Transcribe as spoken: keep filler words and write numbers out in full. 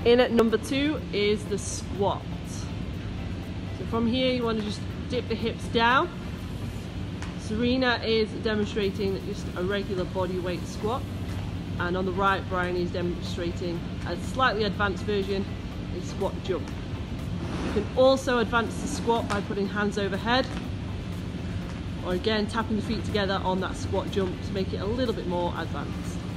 In at number two is the squat. So from here you want to just dip the hips down. Serena is demonstrating just a regular body weight squat, and on the right Bryony is demonstrating a slightly advanced version, a squat jump. You can also advance the squat by putting hands overhead, or again tapping the feet together on that squat jump to make it a little bit more advanced.